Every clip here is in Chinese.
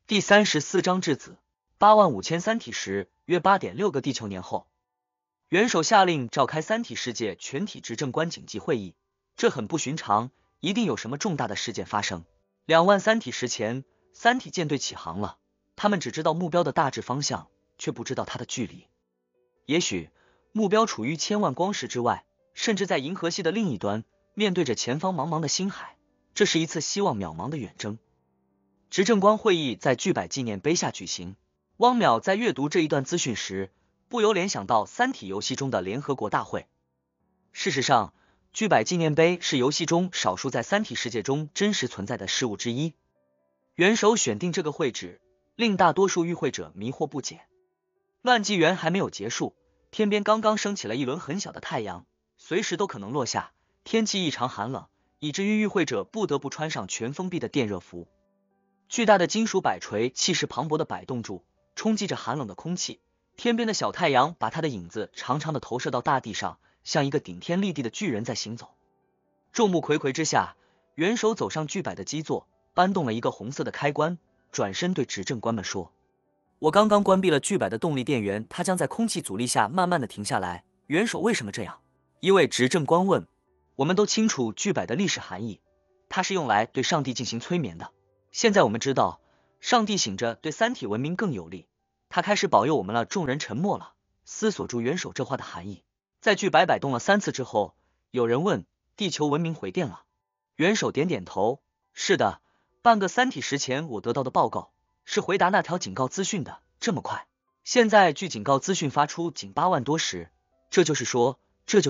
第34章质子85000三体时，约 8.6 个地球年后，元首下令召开三体世界全体执政官紧急会议。这很不寻常，一定有什么重大的事件发生。2万三体时前，三体舰队起航了，他们只知道目标的大致方向，却不知道它的距离。也许目标处于千万光时之外，甚至在银河系的另一端，面对着前方茫茫的星海，这是一次希望渺茫的远征。执政官会议在巨柏纪念碑下举行。汪淼在阅读这一段资讯时，不由联想到三体游戏中的联合国大会。事实上，巨柏纪念碑是游戏中少数在三体世界中真实存在的事物之一。元首选定这个会址，令大多数与会者迷惑不解。乱纪元还没有结束，天边刚刚升起了一轮很小的太阳，随时都可能落下，天气异常寒冷，以至于与会者不得不穿上全封闭的电热服。巨大的金属摆锤气势磅礴地摆动住，冲击着寒冷的空气。天边的小太阳把它的影子长长的投射到大地上，像一个顶天立地的巨人在行走。众目睽睽之下，元首走上巨柏的基座，搬动了一个红色的开关，转身对执政官们说：“我刚刚关闭了巨柏的动力电源，它将在空气阻力下慢慢的停下来。元首为什么这样？”一位执政官问。我们都清楚巨柏的历史含义，它是用来对上帝进行催眠的。现在我们知道，上帝醒着对三体文明更有利，他开始保佑我们了。众人沉默了，思索住元首这话的含义。在巨柏摆动了3次之后，有人问：地球文明回电了？元首点点头：是的，半个三体时前我得到的报告是回答那条警告资讯的，这么快。现在距警告资讯发出仅8万多时，这就是说，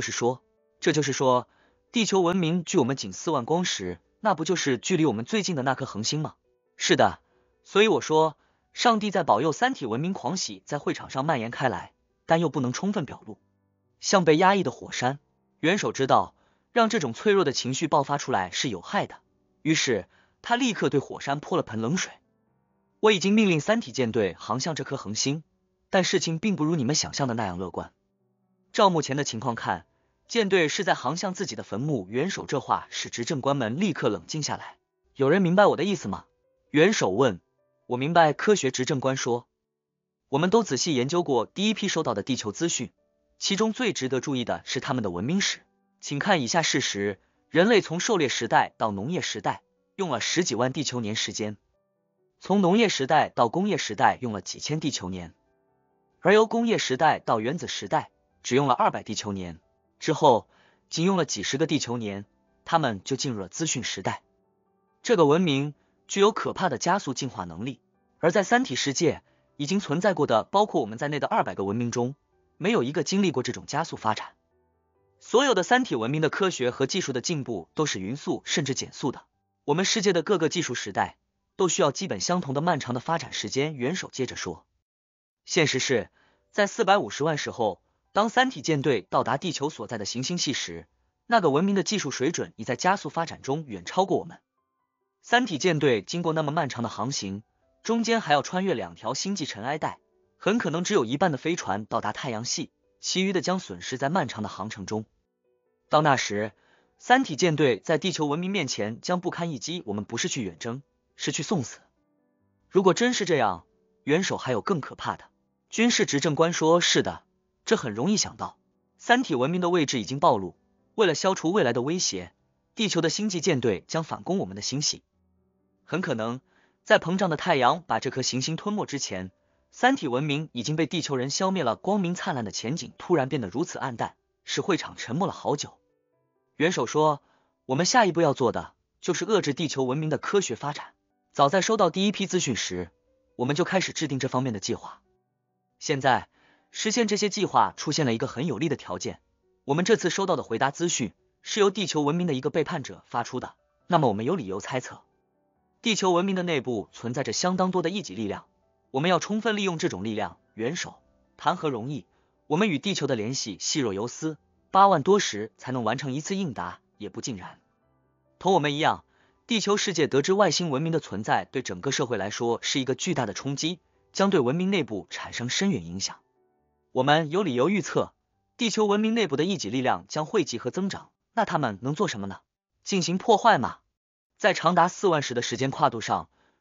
地球文明距我们仅4万光时，那不就是距离我们最近的那颗恒星吗？是的，所以我说，上帝在保佑三体文明狂喜在会场上蔓延开来，但又不能充分表露，像被压抑的火山。元首知道，让这种脆弱的情绪爆发出来是有害的，于是他立刻对火山泼了盆冷水。我已经命令三体舰队航向这颗恒星，但事情并不如你们想象的那样乐观。照目前的情况看，舰队是在航向自己的坟墓。元首这话使执政官们立刻冷静下来。有人明白我的意思吗？元首问。我明白。科学执政官说，我们都仔细研究过第一批收到的地球资讯，其中最值得注意的是他们的文明史。请看以下事实：人类从狩猎时代到农业时代用了10几万地球年时间，从农业时代到工业时代用了几千地球年，而由工业时代到原子时代只用了200地球年。之后仅用了几十个地球年，他们就进入了资讯时代。这个文明具有可怕的加速进化能力，而在三体世界已经存在过的包括我们在内的200个文明中，没有一个经历过这种加速发展。所有的三体文明的科学和技术的进步都是匀速甚至减速的。我们世界的各个技术时代都需要基本相同的漫长的发展时间。元首接着说，现实是在450万时后，当三体舰队到达地球所在的行星系时，那个文明的技术水准已在加速发展中远超过我们。三体舰队经过那么漫长的航行，中间还要穿越2条星际尘埃带，很可能只有一半的飞船到达太阳系，其余的将损失在漫长的航程中。到那时，三体舰队在地球文明面前将不堪一击。我们不是去远征，是去送死。如果真是这样，元首还有更可怕的。军事执政官说，是的，这很容易想到。三体文明的位置已经暴露，为了消除未来的威胁，地球的星际舰队将反攻我们的星系。很可能在膨胀的太阳把这颗行星吞没之前，三体文明已经被地球人消灭了。光明灿烂的前景突然变得如此暗淡，使会场沉默了好久。元首说，我们下一步要做的就是遏制地球文明的科学发展。早在收到第一批资讯时，我们就开始制定这方面的计划。现在实现这些计划出现了一个很有利的条件，我们这次收到的回答资讯是由地球文明的一个背叛者发出的。那么我们有理由猜测，地球文明的内部存在着相当多的异己力量，我们要充分利用这种力量。元首，谈何容易？我们与地球的联系细若游丝，8万多时才能完成一次应答，也不尽然。同我们一样，地球世界得知外星文明的存在，对整个社会来说是一个巨大的冲击，将对文明内部产生深远影响。我们有理由预测，地球文明内部的异己力量将汇集和增长。那他们能做什么呢？进行破坏吗？在长达4万时的时间跨度上，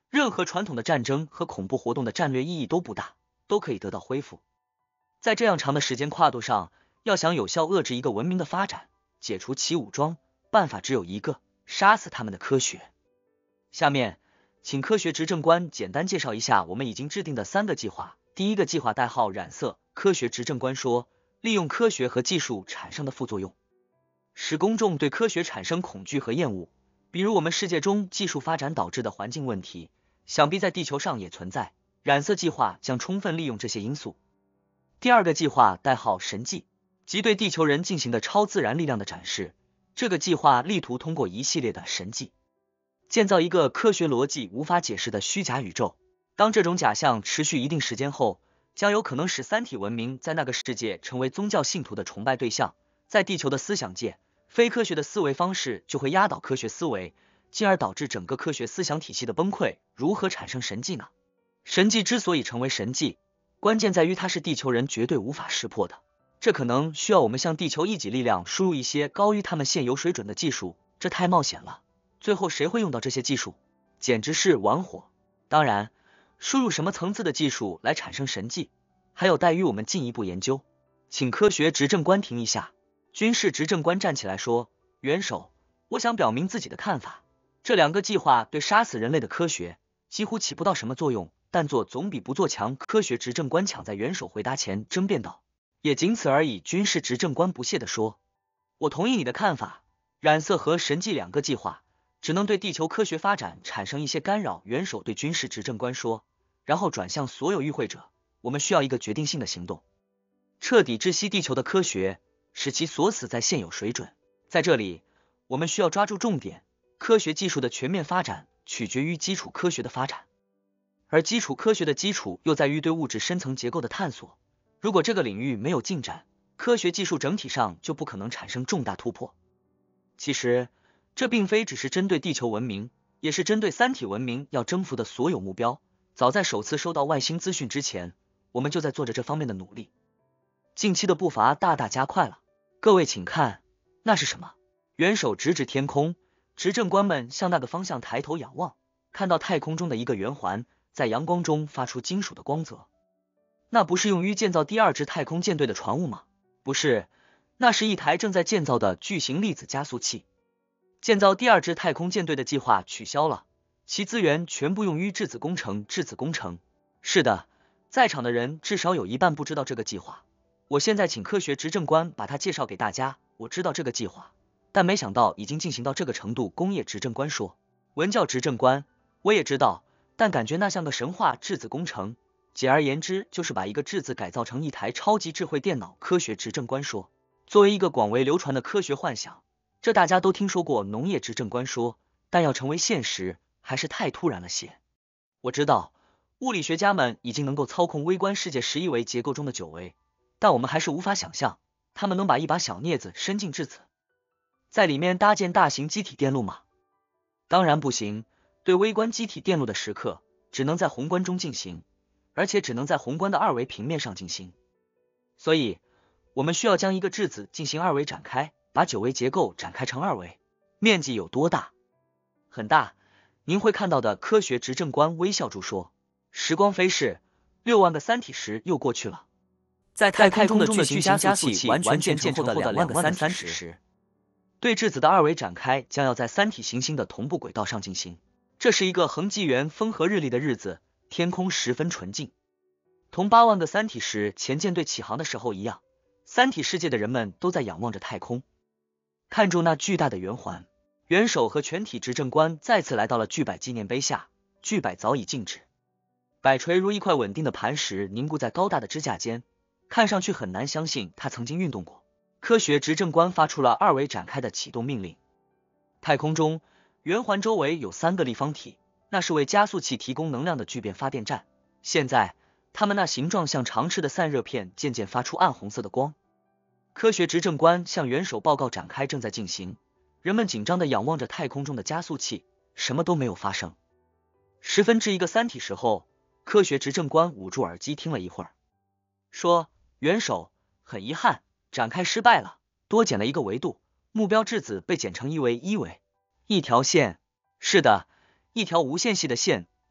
任何传统的战争和恐怖活动的战略意义都不大，都可以得到恢复。在这样长的时间跨度上，要想有效遏制一个文明的发展，解除其武装，办法只有一个，杀死他们的科学。下面，请科学执政官简单介绍一下我们已经制定的3个计划。第一个计划代号染色，科学执政官说，利用科学和技术产生的副作用，使公众对科学产生恐惧和厌恶，比如我们世界中技术发展导致的环境问题，想必在地球上也存在。染色计划将充分利用这些因素。第二个计划代号神迹，即对地球人进行的超自然力量的展示。这个计划力图通过一系列的神迹，建造一个科学逻辑无法解释的虚假宇宙。当这种假象持续一定时间后，将有可能使三体文明在那个世界成为宗教信徒的崇拜对象。在地球的思想界，非科学的思维方式就会压倒科学思维，进而导致整个科学思想体系的崩溃。如何产生神迹呢？神迹之所以成为神迹，关键在于它是地球人绝对无法识破的。这可能需要我们向地球一己力量输入一些高于他们现有水准的技术，这太冒险了。最后谁会用到这些技术？简直是玩火。当然，输入什么层次的技术来产生神迹，还有待于我们进一步研究。请科学执政官停一下。军事执政官站起来说，元首，我想表明自己的看法。这2个计划对杀死人类的科学几乎起不到什么作用，但做总比不做强。科学执政官抢在元首回答前争辩道，也仅此而已。军事执政官不屑地说，我同意你的看法，染色和神迹2个计划只能对地球科学发展产生一些干扰。元首对军事执政官说，然后转向所有与会者，我们需要一个决定性的行动，彻底窒息地球的科学，使其锁死在现有水准。在这里，我们需要抓住重点，科学技术的全面发展取决于基础科学的发展，而基础科学的基础又在于对物质深层结构的探索。如果这个领域没有进展，科学技术整体上就不可能产生重大突破。其实，这并非只是针对地球文明，也是针对三体文明要征服的所有目标。早在首次收到外星资讯之前，我们就在做着这方面的努力。近期的步伐大大加快了。各位请看，那是什么？元首指指天空，执政官们向那个方向抬头仰望，看到太空中的一个圆环在阳光中发出金属的光泽。那不是用于建造第2支太空舰队的船坞吗？不是，那是一台正在建造的巨型粒子加速器。建造第2支太空舰队的计划取消了，其资源全部用于质子工程。质子工程？是的，在场的人至少有一半不知道这个计划。我现在请科学执政官把它介绍给大家。我知道这个计划，但没想到已经进行到这个程度。工业执政官说。文教执政官，我也知道，但感觉那像个神话。质子工程，简而言之就是把一个质子改造成一台超级智慧电脑。科学执政官说。作为一个广为流传的科学幻想，这大家都听说过。农业执政官说，但要成为现实还是太突然了些。我知道，物理学家们已经能够操控微观世界11维结构中的9维，但我们还是无法想象，他们能把一把小镊子伸进质子，在里面搭建大型机体电路吗？当然不行。对微观机体电路的时刻，只能在宏观中进行，而且只能在宏观的2维平面上进行。所以，我们需要将一个质子进行2维展开，把9维结构展开成2维。面积有多大？很大。您会看到的。科学执政官微笑着说。时光飞逝，6万个三体时又过去了。在太空中的巨型加速器完全建成后的2万个三体时，对质子的2维展开将要在三体行星的同步轨道上进行。这是一个恒纪元风和日丽的日子，天空十分纯净，同8万个三体时前舰队起航的时候一样。三体世界的人们都在仰望着太空，看住那巨大的圆环。元首和全体执政官再次来到了巨柏纪念碑下，巨柏早已静止，柏垂如一块稳定的磐石凝固在高大的支架间，看上去很难相信它曾经运动过。科学执政官发出了2维展开的启动命令。太空中，圆环周围有3个立方体，那是为加速器提供能量的聚变发电站。现在，它们那形状像长翅的散热片渐渐发出暗红色的光。科学执政官向元首报告展开正在进行。人们紧张地仰望着太空中的加速器，什么都没有发生。1/10个三体时后，科学执政官捂住耳机听了一会儿，说，元首，很遗憾，展开失败了，多减了一个维度，目标质子被减成1维。1维？一条线？是的，一条无限细的线，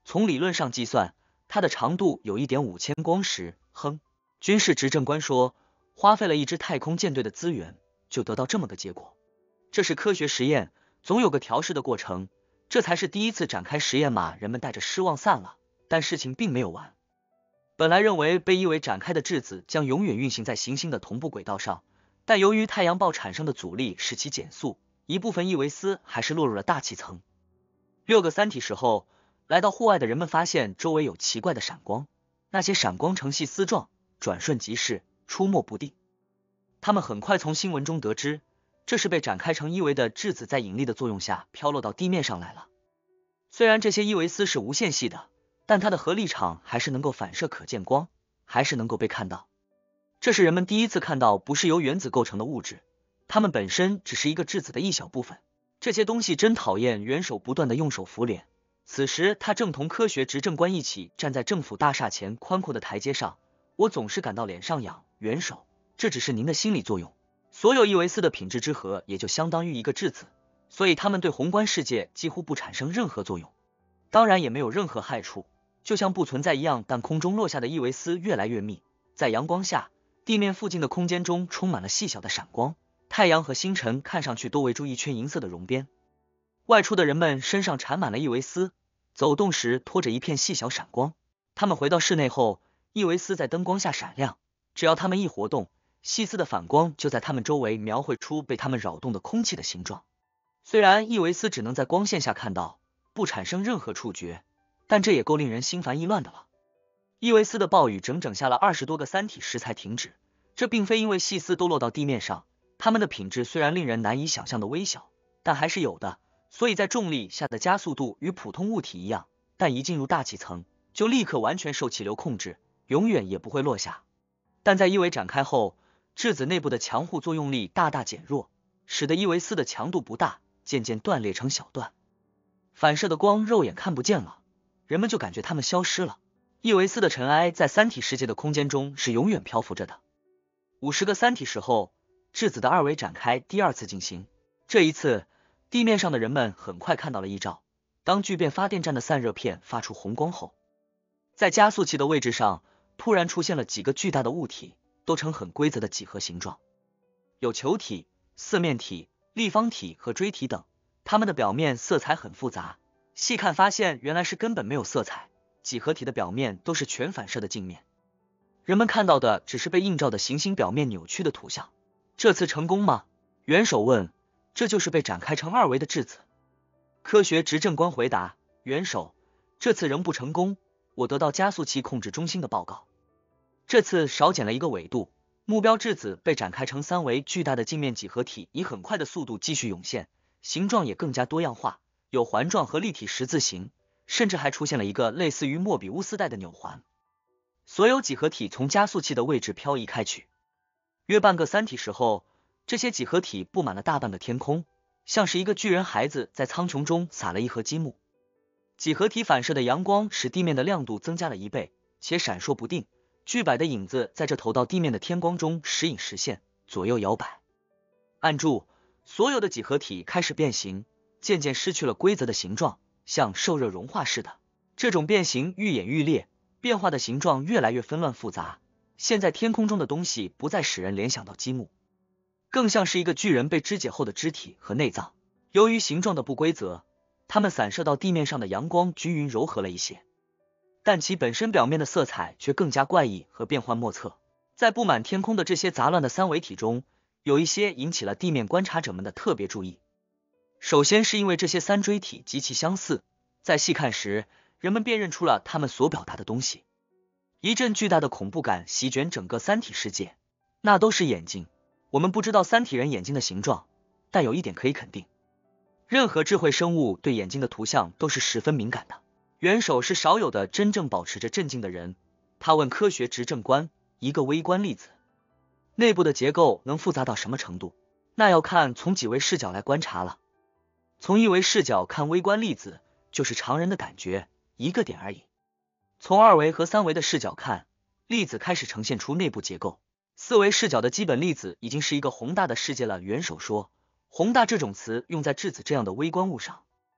从理论上计算，它的长度有1.5000光时。军事执政官说，花费了一支太空舰队的资源，就得到这么个结果。这是科学实验，总有个调试的过程，这才是第一次展开实验嘛。人们带着失望散了，但事情并没有完。本来认为被伊维展开的质子将永远运行在行星的同步轨道上，但由于太阳爆产生的阻力使其减速，一部分伊维斯还是落入了大气层。6个三体时后，来到户外的人们发现周围有奇怪的闪光，那些闪光呈细丝状，转瞬即逝，出没不定。他们很快从新闻中得知，这是被展开成伊维的质子在引力的作用下飘落到地面上来了。虽然这些伊维斯是无限细的，但它的核力场还是能够反射可见光，还是能够被看到。这是人们第一次看到不是由原子构成的物质，它们本身只是一个质子的一小部分。这些东西真讨厌。元首不断地用手扶脸，此时他正同科学执政官一起站在政府大厦前宽阔的台阶上。我总是感到脸上痒，元首，这只是您的心理作用。所有伊维斯的品质之和也就相当于一个质子，所以它们对宏观世界几乎不产生任何作用，当然也没有任何害处，就像不存在一样。但空中落下的伊维斯越来越密，在阳光下，地面附近的空间中充满了细小的闪光，太阳和星辰看上去都围住一圈银色的绒边。外出的人们身上缠满了伊维斯，走动时拖着一片细小闪光。他们回到室内后，伊维斯在灯光下闪亮，只要他们一活动，细丝的反光就在他们周围描绘出被他们扰动的空气的形状。虽然伊维斯只能在光线下看到，不产生任何触觉，但这也够令人心烦意乱的了。伊维斯的暴雨整整下了20多个三体时才停止，这并非因为细丝都落到地面上，它们的品质虽然令人难以想象的微小，但还是有的，所以在重力下的加速度与普通物体一样，但一进入大气层，就立刻完全受气流控制，永远也不会落下。但在伊维展开后，质子内部的强互作用力大大减弱，使得伊维斯的强度不大，渐渐断裂成小段。反射的光肉眼看不见了，人们就感觉它们消失了。伊维斯的尘埃在三体世界的空间中是永远漂浮着的。50个三体时后，质子的二维展开第二次进行。这一次，地面上的人们很快看到了异兆。当聚变发电站的散热片发出红光后，在加速器的位置上突然出现了几个巨大的物体，都呈很规则的几何形状，有球体、四面体、立方体和锥体等，它们的表面色彩很复杂，细看发现原来是根本没有色彩。几何体的表面都是全反射的镜面，人们看到的只是被映照的行星表面扭曲的图像。这次成功吗？元首问。这就是被展开成二维的质子。科学执政官回答，元首，这次仍不成功，我得到加速器控制中心的报告，这次少减了一个纬度，目标质子被展开成三维巨大的镜面几何体，以很快的速度继续涌现，形状也更加多样化，有环状和立体十字形，甚至还出现了一个类似于莫比乌斯带的纽环。所有几何体从加速器的位置漂移开去。约半个三体时后，这些几何体布满了大半个天空，像是一个巨人孩子在苍穹中撒了一盒积木。几何体反射的阳光使地面的亮度增加了1倍，且闪烁不定，巨摆的影子在这投到地面的天光中时隐时现，左右摇摆。按住，所有的几何体开始变形，渐渐失去了规则的形状，像受热融化似的。这种变形愈演愈烈，变化的形状越来越纷乱复杂。现在天空中的东西不再使人联想到积木，更像是一个巨人被肢解后的肢体和内脏。由于形状的不规则，它们散射到地面上的阳光均匀柔和了一些，但其本身表面的色彩却更加怪异和变幻莫测。在布满天空的这些杂乱的三维体中，有一些引起了地面观察者们的特别注意。首先是因为这些三锥体极其相似，在细看时，人们辨认出了它们所表达的东西。一阵巨大的恐怖感席卷整个三体世界，那都是眼睛。我们不知道三体人眼睛的形状，但有一点可以肯定，任何智慧生物对眼睛的图像都是十分敏感的。元首是少有的真正保持着镇静的人，他问科学执政官，一个微观粒子内部的结构能复杂到什么程度？那要看从几维视角来观察了。从一维视角看微观粒子，就是常人的感觉，一个点而已。从二维和三维的视角看，粒子开始呈现出内部结构。四维视角的基本粒子已经是一个宏大的世界了。元首说，宏大这种词用在质子这样的微观物上，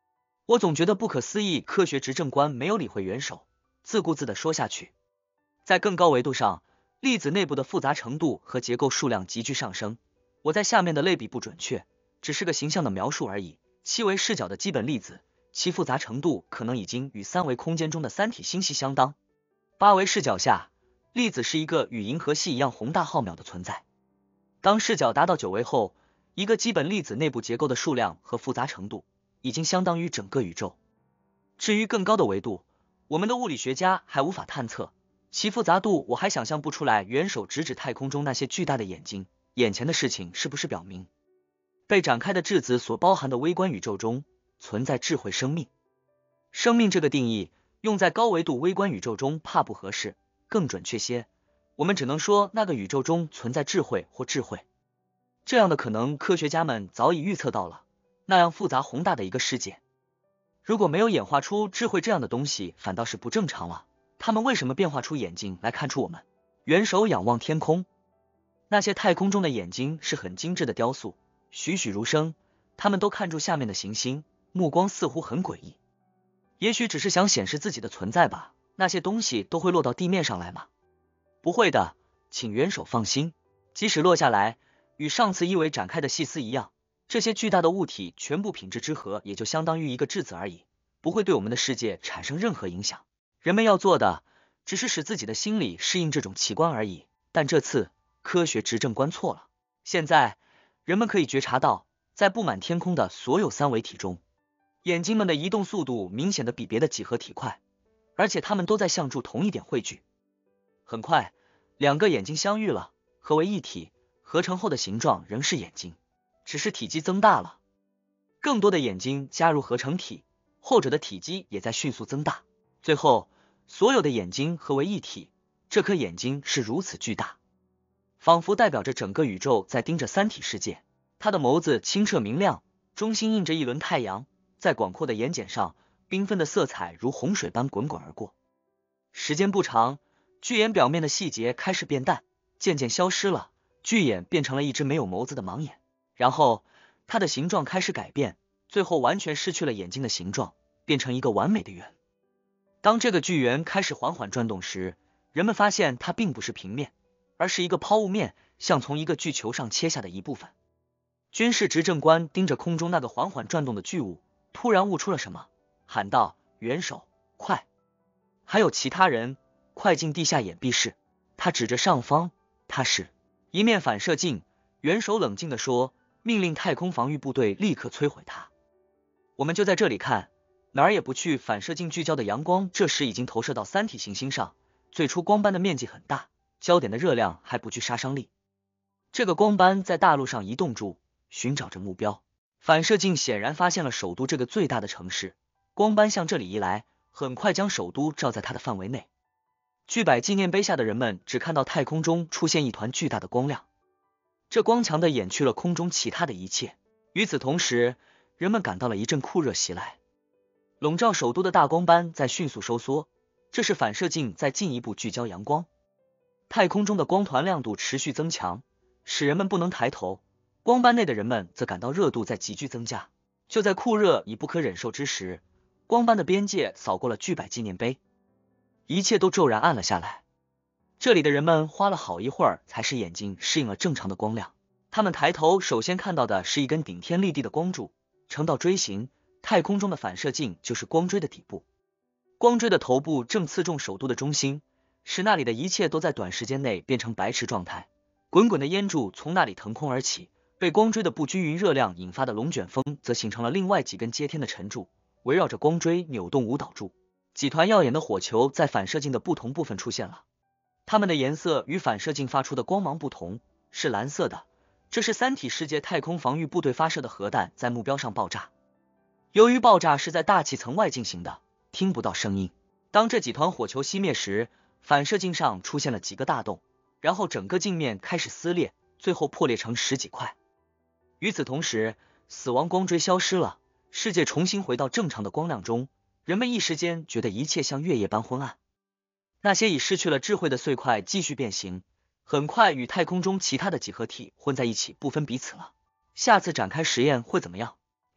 我总觉得不可思议，科学执政官没有理会元首，自顾自地说下去。在更高维度上，粒子内部的复杂程度和结构数量急剧上升。我在下面的类比不准确，只是个形象的描述而已。七维视角的基本粒子，其复杂程度可能已经与三维空间中的三体星系相当。八维视角下，粒子是一个与银河系一样宏大浩渺的存在。当视角达到九维后，一个基本粒子内部结构的数量和复杂程度已经相当于整个宇宙。至于更高的维度，我们的物理学家还无法探测其复杂度，我还想象不出来。元首直指太空中那些巨大的眼睛，眼前的事情是不是表明被展开的质子所包含的微观宇宙中存在智慧生命？生命这个定义用在高维度微观宇宙中怕不合适，更准确些，我们只能说那个宇宙中存在智慧或智慧。这样的可能科学家们早已预测到了，那样复杂宏大的一个世界，如果没有演化出智慧这样的东西，反倒是不正常了。他们为什么变化出眼睛来看出我们？元首仰望天空，那些太空中的眼睛是很精致的雕塑，栩栩如生，他们都看住下面的行星，目光似乎很诡异。也许只是想显示自己的存在吧。那些东西都会落到地面上来吗？不会的，请元首放心，即使落下来，与上次一维展开的细丝一样，这些巨大的物体全部品质之和也就相当于一个质子而已，不会对我们的世界产生任何影响。人们要做的只是使自己的心理适应这种奇观而已。但这次科学执政官错了。现在人们可以觉察到，在布满天空的所有三维体中，眼睛们的移动速度明显的比别的几何体快，而且它们都在向住同一点汇聚。很快，两个眼睛相遇了，合为一体，合成后的形状仍是眼睛，只是体积增大了。更多的眼睛加入合成体，后者的体积也在迅速增大。最后，所有的眼睛合为一体，这颗眼睛是如此巨大，仿佛代表着整个宇宙在盯着三体世界。它的眸子清澈明亮，中心映着一轮太阳，在广阔的眼睑上，缤纷的色彩如洪水般滚滚而过。时间不长，巨眼表面的细节开始变淡，渐渐消失了，巨眼变成了一只没有眸子的盲眼。然后，它的形状开始改变，最后完全失去了眼睛的形状，变成一个完美的圆。当这个巨圆开始缓缓转动时，人们发现它并不是平面，而是一个抛物面，像从一个巨球上切下的一部分。军事执政官盯着空中那个缓缓转动的巨物，突然悟出了什么，喊道：元首，快！还有其他人，快进地下掩蔽室。他指着上方，它是一面反射镜。元首冷静地说，命令太空防御部队立刻摧毁它。我们就在这里看，哪儿也不去。反射镜聚焦的阳光这时已经投射到三体行星上，最初光斑的面积很大，焦点的热量还不具杀伤力。这个光斑在大陆上移动住，寻找着目标。反射镜显然发现了首都这个最大的城市，光斑向这里移来，很快将首都照在它的范围内。巨柏纪念碑下的人们只看到太空中出现一团巨大的光亮，这光强地掩去了空中其他的一切。与此同时，人们感到了一阵酷热袭来，笼罩首都的大光斑在迅速收缩，这是反射镜在进一步聚焦阳光。太空中的光团亮度持续增强，使人们不能抬头，光斑内的人们则感到热度在急剧增加。就在酷热已不可忍受之时，光斑的边界扫过了巨柏纪念碑，一切都骤然暗了下来。这里的人们花了好一会儿才使眼睛适应了正常的光亮。他们抬头首先看到的是一根顶天立地的光柱，呈倒锥形，太空中的反射镜就是光锥的底部。光锥的头部正刺中首都的中心，使那里的一切都在短时间内变成白炽状态。滚滚的烟柱从那里腾空而起，被光锥的不均匀热量引发的龙卷风则形成了另外几根接天的沉柱，围绕着光锥扭动舞蹈住。几团耀眼的火球在反射镜的不同部分出现了，它们的颜色与反射镜发出的光芒不同，是蓝色的。这是三体世界太空防御部队发射的核弹在目标上爆炸。由于爆炸是在大气层外进行的，听不到声音。当这几团火球熄灭时，反射镜上出现了几个大洞，然后整个镜面开始撕裂，最后破裂成十几块。与此同时，死亡光锥消失了，世界重新回到正常的光亮中，人们一时间觉得一切像月夜般昏暗。那些已失去了智慧的碎块继续变形，很快与太空中其他的几何体混在一起，不分彼此了。下次展开实验会怎么样？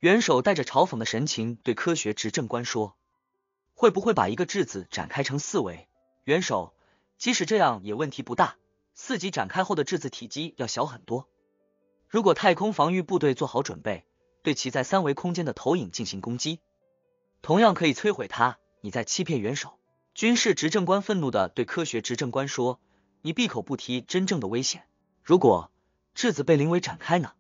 元首带着嘲讽的神情对科学执政官说，会不会把一个质子展开成4维？元首，即使这样也问题不大，4级展开后的质子体积要小很多。如果太空防御部队做好准备，对其在3维空间的投影进行攻击，同样可以摧毁它。你在欺骗元首。军事执政官愤怒地对科学执政官说，你闭口不提真正的危险。如果质子被0维展开呢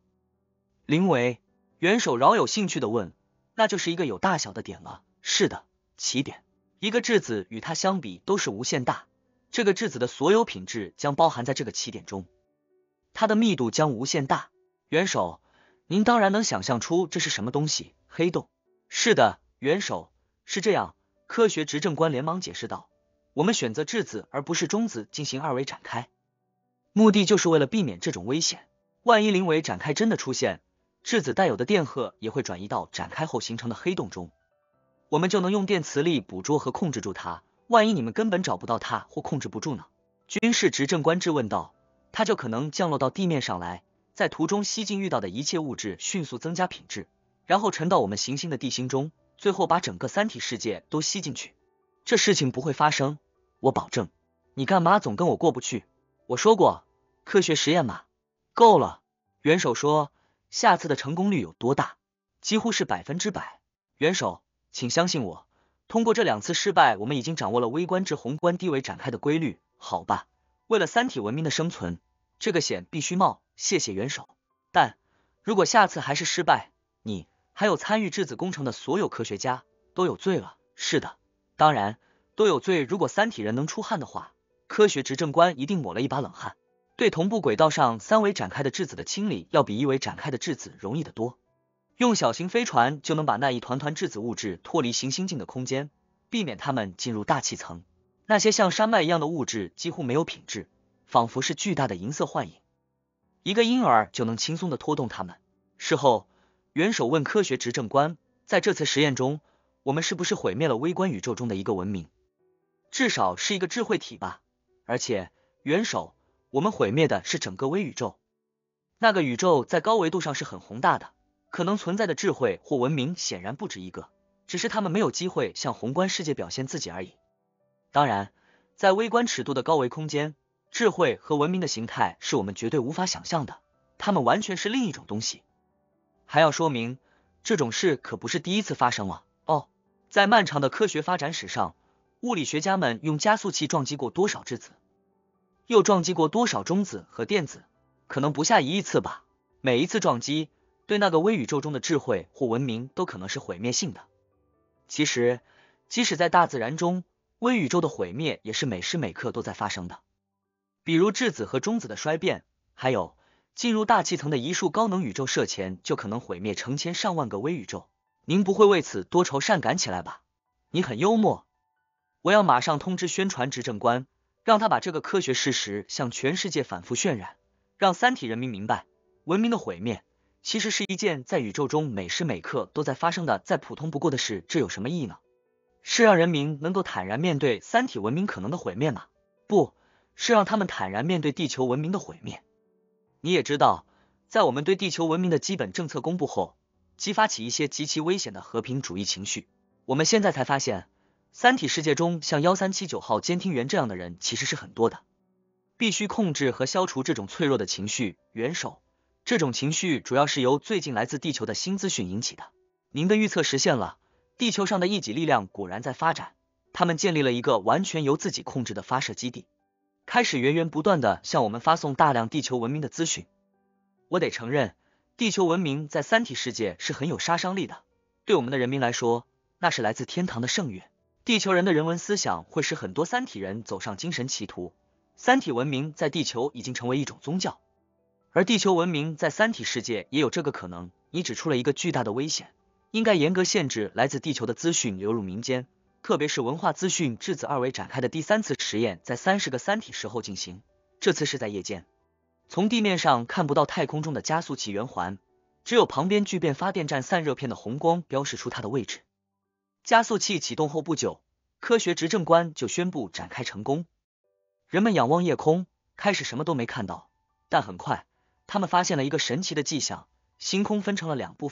？0维？元首饶有兴趣地问，那就是一个有大小的点了。是的，起点。一个质子与它相比都是无限大，这个质子的所有品质将包含在这个起点中，它的密度将无限大。元首，您当然能想象出这是什么东西，黑洞。是的，元首，是这样。科学执政官连忙解释道，我们选择质子而不是中子进行2维展开，目的就是为了避免这种危险。万一0维展开真的出现，质子带有的电荷也会转移到展开后形成的黑洞中，我们就能用电磁力捕捉和控制住它。万一你们根本找不到它或控制不住呢？军事执政官质问道，它就可能降落到地面上来，在途中吸进遇到的一切物质，迅速增加品质，然后沉到我们行星的地心中，最后把整个三体世界都吸进去。这事情不会发生，我保证。你干嘛总跟我过不去？我说过，科学实验嘛。够了。元首说，下次的成功率有多大？几乎是100%。元首，请相信我，通过这2次失败，我们已经掌握了微观至宏观低维展开的规律。好吧，为了三体文明的生存，这个险必须冒。谢谢元首。但如果下次还是失败，你还有参与质子工程的所有科学家都有罪了。是的，当然都有罪。如果三体人能出汗的话，科学执政官一定抹了一把冷汗。对同步轨道上3维展开的质子的清理，要比1维展开的质子容易得多。用小型飞船就能把那一团团质子物质脱离行星境的空间，避免它们进入大气层。那些像山脉一样的物质几乎没有品质，仿佛是巨大的银色幻影，一个婴儿就能轻松地拖动它们。事后，元首问科学执政官，在这次实验中，我们是不是毁灭了微观宇宙中的一个文明？至少是一个智慧体吧。而且，元首，我们毁灭的是整个微宇宙。那个宇宙在高维度上是很宏大的，可能存在的智慧或文明显然不止一个，只是他们没有机会向宏观世界表现自己而已。当然，在微观尺度的高维空间，智慧和文明的形态是我们绝对无法想象的，它们完全是另一种东西。还要说明，这种事可不是第一次发生了。在漫长的科学发展史上，物理学家们用加速器撞击过多少质子，又撞击过多少中子和电子，可能不下1亿次吧。每一次撞击，对那个微宇宙中的智慧或文明都可能是毁灭性的。其实，即使在大自然中，微宇宙的毁灭也是每时每刻都在发生的。比如质子和中子的衰变，还有进入大气层的一束高能宇宙射前就可能毁灭成千上万个微宇宙。您不会为此多愁善感起来吧？你很幽默。我要马上通知宣传执政官，让他把这个科学事实向全世界反复渲染，让三体人民明白，文明的毁灭其实是一件在宇宙中每时每刻都在发生的再普通不过的事。这有什么意义呢？是让人民能够坦然面对三体文明可能的毁灭吗？不，是让他们坦然面对地球文明的毁灭。你也知道，在我们对地球文明的基本政策公布后，激发起一些极其危险的和平主义情绪。我们现在才发现，三体世界中像1379号监听员这样的人其实是很多的。必须控制和消除这种脆弱的情绪。元首，这种情绪主要是由最近来自地球的新资讯引起的。您的预测实现了，地球上的异己力量果然在发展，他们建立了一个完全由自己控制的发射基地，开始源源不断的向我们发送大量地球文明的资讯。我得承认，地球文明在三体世界是很有杀伤力的，对我们的人民来说，那是来自天堂的圣乐。地球人的人文思想会使很多三体人走上精神歧途。三体文明在地球已经成为一种宗教，而地球文明在三体世界也有这个可能。你指出了一个巨大的危险，应该严格限制来自地球的资讯流入民间，特别是文化资讯。质子2维展开的第3次实验在30个三体时后进行，这次是在夜间。从地面上看不到太空中的加速器圆环，只有旁边聚变发电站散热片的红光标示出它的位置。加速器启动后不久，科学执政官就宣布展开成功。人们仰望夜空，开始什么都没看到，但很快，他们发现了一个神奇的迹象：星空分成了2部分，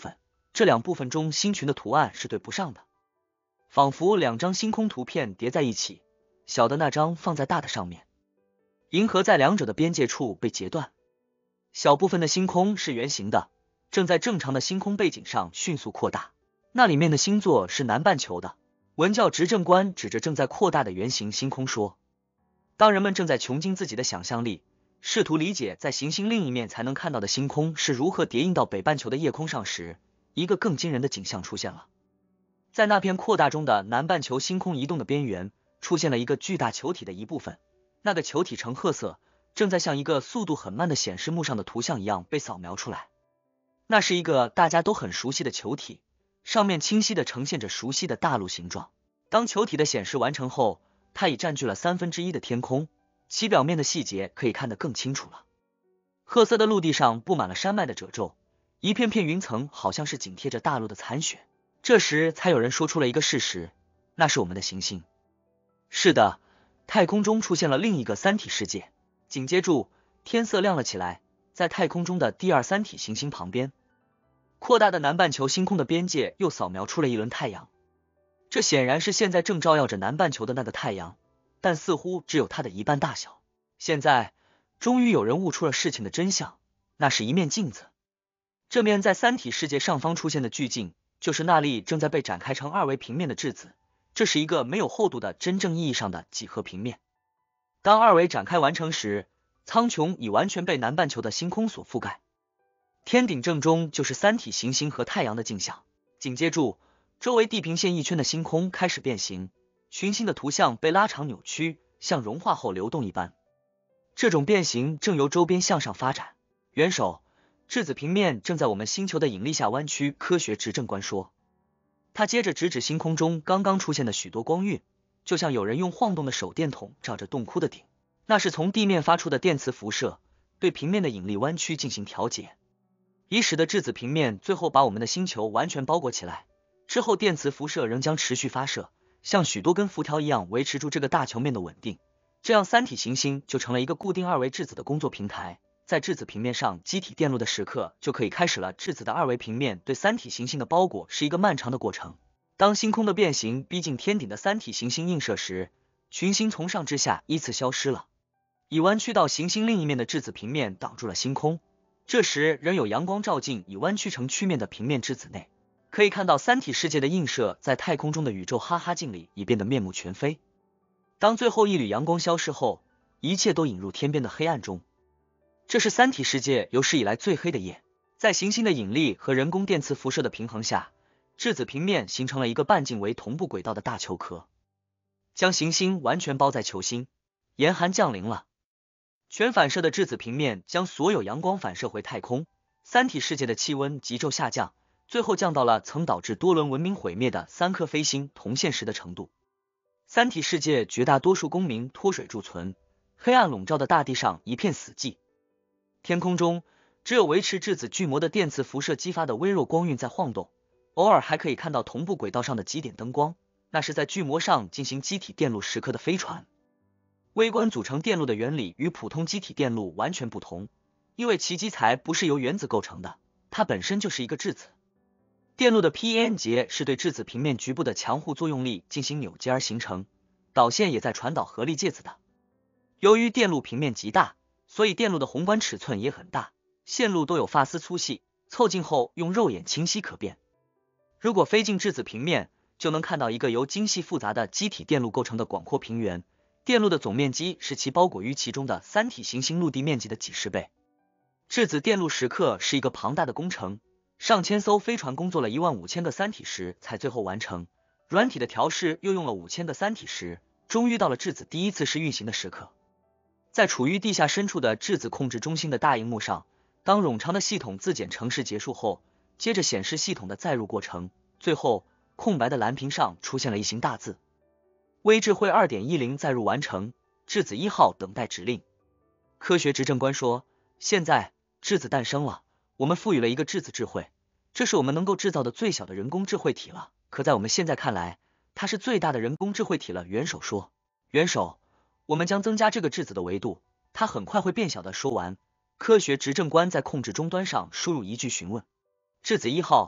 这两部分中星群的图案是对不上的，仿佛两张星空图片叠在一起，小的那张放在大的上面。银河在两者的边界处被截断，小部分的星空是圆形的，正在正常的星空背景上迅速扩大。那里面的星座是南半球的。文教执政官指着正在扩大的圆形星空说，当人们正在穷尽自己的想象力，试图理解在行星另一面才能看到的星空是如何叠印到北半球的夜空上时，一个更惊人的景象出现了。在那片扩大中的南半球星空移动的边缘，出现了一个巨大球体的一部分，那个球体呈褐色，正在像一个速度很慢的显示幕上的图像一样被扫描出来。那是一个大家都很熟悉的球体，上面清晰地呈现着熟悉的大陆形状。当球体的显示完成后，它已占据了1/3的天空，其表面的细节可以看得更清楚了。褐色的陆地上布满了山脉的褶皱，一片片云层好像是紧贴着大陆的残雪。这时才有人说出了一个事实，那是我们的行星。是的，太空中出现了另一个三体世界。紧接着，天色亮了起来，在太空中的第二三体行星旁边，扩大的南半球星空的边界又扫描出了一轮太阳。这显然是现在正照耀着南半球的那个太阳，但似乎只有它的一半大小。现在，终于有人悟出了事情的真相，那是一面镜子。这面在三体世界上方出现的巨镜，就是那粒正在被展开成二维平面的质子。这是一个没有厚度的真正意义上的几何平面。当二维展开完成时，苍穹已完全被南半球的星空所覆盖。天顶正中就是三体行星和太阳的镜像。紧接着，周围地平线一圈的星空开始变形，群星的图像被拉长扭曲，像融化后流动一般。这种变形正由周边向上发展。元首，质子平面正在我们星球的引力下弯曲，科学执政官说。他接着直指星空中刚刚出现的许多光晕，就像有人用晃动的手电筒照着洞窟的顶，那是从地面发出的电磁辐射，对平面的引力弯曲进行调节，以使得质子平面最后把我们的星球完全包裹起来。之后电磁辐射仍将持续发射，像许多根辐条一样维持住这个大球面的稳定，这样三体行星就成了一个固定二维质子的工作平台。在质子平面上机体电路的时刻就可以开始了。质子的二维平面对三体行星的包裹是一个漫长的过程。当星空的变形逼近天顶的三体行星映射时，群星从上至下依次消失了，已弯曲到行星另一面的质子平面挡住了星空。这时仍有阳光照进已弯曲成曲面的平面质子内，可以看到三体世界的映射在太空中的宇宙哈哈镜里已变得面目全非。当最后一缕阳光消失后，一切都引入天边的黑暗中。这是三体世界有史以来最黑的夜。在行星的引力和人工电磁辐射的平衡下，质子平面形成了一个半径为同步轨道的大球壳，将行星完全包在球心。严寒降临了，全反射的质子平面将所有阳光反射回太空，三体世界的气温急骤下降，最后降到了曾导致多轮文明毁灭的3颗飞星同现时的程度。三体世界绝大多数公民脱水贮存，黑暗笼罩的大地上一片死寂。天空中只有维持质子巨魔的电磁辐射激发的微弱光晕在晃动，偶尔还可以看到同步轨道上的几点灯光，那是在巨魔上进行机体电路时刻的飞船。微观组成电路的原理与普通机体电路完全不同，因为其基材不是由原子构成的，它本身就是一个质子。电路的 p-n 结是对质子平面局部的强互作用力进行扭结而形成，导线也在传导核粒介子的。由于电路平面极大，所以电路的宏观尺寸也很大，线路都有发丝粗细，凑近后用肉眼清晰可辨。如果飞进质子平面，就能看到一个由精细复杂的基体电路构成的广阔平原，电路的总面积是其包裹于其中的三体行星陆地面积的几十倍。质子电路时刻是一个庞大的工程，上千艘飞船工作了15000个三体时才最后完成，软体的调试又用了5000个三体时，终于到了质子第一次试运行的时刻。在处于地下深处的质子控制中心的大荧幕上，当冗长的系统自检程式结束后，接着显示系统的载入过程，最后空白的蓝屏上出现了一行大字：微智慧 2.10 载入完成，质子1号等待指令。科学执政官说，现在质子诞生了，我们赋予了一个质子智慧，这是我们能够制造的最小的人工智慧体了，可在我们现在看来，它是最大的人工智慧体了。元首说，元首，我们将增加这个质子的维度，它很快会变小的。说完，科学执政官在控制终端上输入一句询问：质子1号，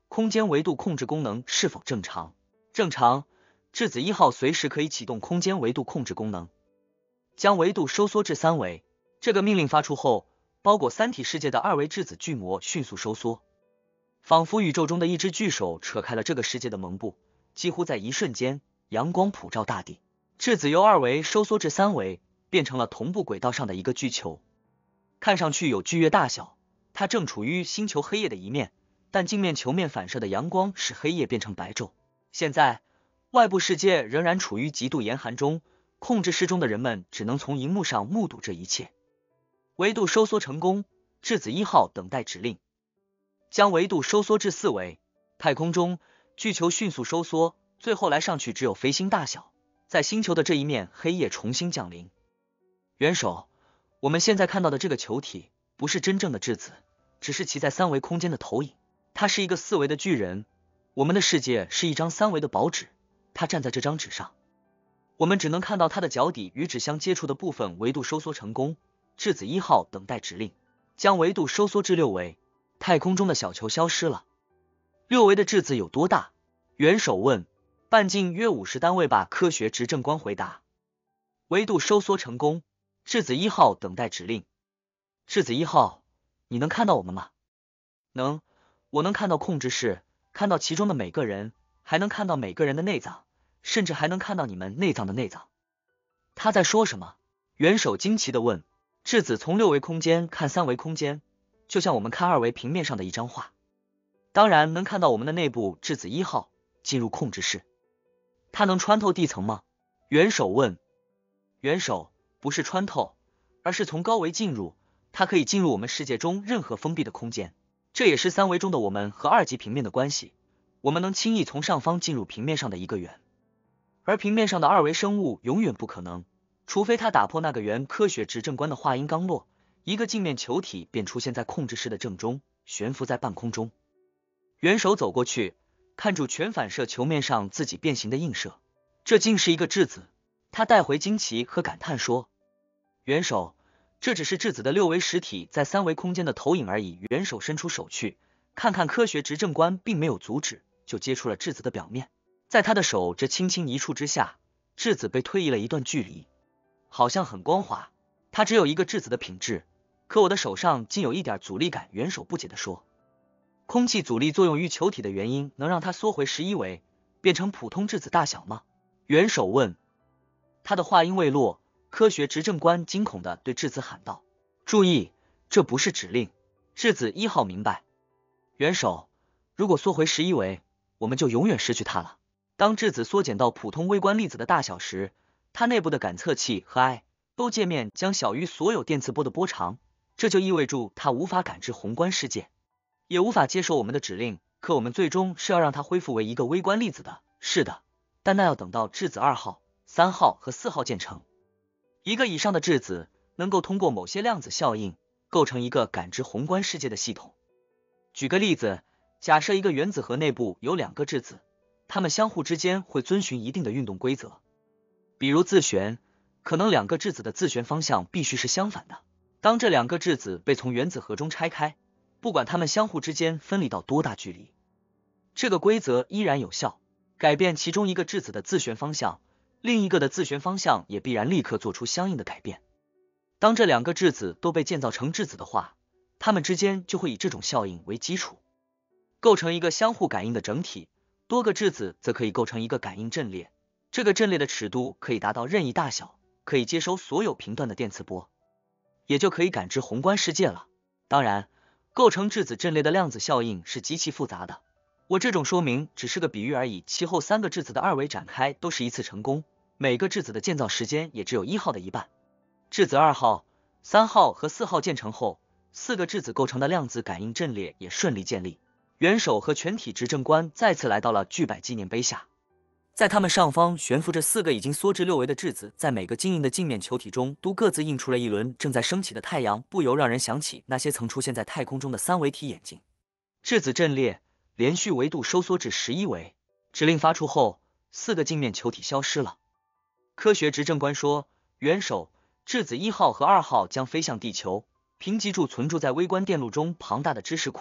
空间维度控制功能是否正常？正常。质子1号随时可以启动空间维度控制功能，将维度收缩至3维。这个命令发出后，包裹三体世界的2维质子巨魔迅速收缩，仿佛宇宙中的一只巨手扯开了这个世界的蒙布，几乎在一瞬间，阳光普照大地。质子由2维收缩至3维，变成了同步轨道上的一个巨球，看上去有巨月大小。它正处于星球黑夜的一面，但镜面球面反射的阳光使黑夜变成白昼。现在外部世界仍然处于极度严寒中，控制室中的人们只能从荧幕上目睹这一切。维度收缩成功，质子1号等待指令，将维度收缩至4维。太空中，巨球迅速收缩，最后来上去只有飞星大小，在星球的这一面，黑夜重新降临。元首，我们现在看到的这个球体不是真正的质子，只是其在3维空间的投影。它是一个4维的巨人，我们的世界是一张3维的薄纸，它站在这张纸上，我们只能看到它的脚底与纸相接触的部分。维度收缩成功，质子1号等待指令，将维度收缩至6维。太空中的小球消失了。6维的质子有多大？元首问。半径约50单位吧。科学执政官回答。维度收缩成功，质子1号等待指令。质子1号，你能看到我们吗？能，我能看到控制室，看到其中的每个人，还能看到每个人的内脏，甚至还能看到你们内脏的内脏。他在说什么？元首惊奇地问。质子从6维空间看3维空间，就像我们看2维平面上的一张画。当然能看到我们的内部。质子1号进入控制室。它能穿透地层吗？元首问。元首，不是穿透，而是从高维进入，它可以进入我们世界中任何封闭的空间。这也是3维中的我们和2级平面的关系，我们能轻易从上方进入平面上的一个圆，而平面上的2维生物永远不可能，除非它打破那个圆。科学执政官的话音刚落，一个镜面球体便出现在控制室的正中，悬浮在半空中。元首走过去，看住全反射球面上自己变形的映射，这竟是一个质子。他带回惊奇和感叹说，元首，这只是质子的6维实体在3维空间的投影而已。元首伸出手去看看，科学执政官并没有阻止，就接触了质子的表面。在他的手这轻轻一触之下，质子被推移了一段距离，好像很光滑。它只有一个质子的品质，可我的手上竟有一点阻力感。元首不解地说，空气阻力作用于球体的原因能让它缩回11维，变成普通质子大小吗？元首问。他的话音未落，科学执政官惊恐地对质子喊道，注意，这不是指令。质子1号明白。元首，如果缩回11维，我们就永远失去它了。当质子缩减到普通微观粒子的大小时，它内部的感测器和 I/O 界面将小于所有电磁波的波长，这就意味着它无法感知宏观世界，也无法接受我们的指令。可我们最终是要让它恢复为一个微观粒子的。是的，但那要等到质子2号、3号和4号建成。一个以上的质子能够通过某些量子效应构成一个感知宏观世界的系统。举个例子，假设一个原子核内部有2个质子，它们相互之间会遵循一定的运动规则，比如自旋，可能2个质子的自旋方向必须是相反的。当这2个质子被从原子核中拆开，不管它们相互之间分离到多大距离，这个规则依然有效。改变其中一个质子的自旋方向，另一个的自旋方向也必然立刻做出相应的改变。当这2个质子都被建造成质子的话，它们之间就会以这种效应为基础，构成一个相互感应的整体。多个质子则可以构成一个感应阵列，这个阵列的尺度可以达到任意大小，可以接收所有频段的电磁波，也就可以感知宏观世界了。当然，构成质子阵列的量子效应是极其复杂的，我这种说明只是个比喻而已。其后3个质子的2维展开都是一次成功，每个质子的建造时间也只有1号的一半。质子2号、3号和4号建成后，4个质子构成的量子感应阵列也顺利建立。元首和全体执政官再次来到了巨柏纪念碑下，在他们上方悬浮着4个已经缩至6维的质子，在每个晶莹的镜面球体中都各自映出了一轮正在升起的太阳，不由让人想起那些曾出现在太空中的3维体眼镜。质子阵列连续维度收缩至11维，指令发出后，4个镜面球体消失了。科学执政官说，元首，质子1号和2号将飞向地球，凭借住存储在微观电路中庞大的知识库，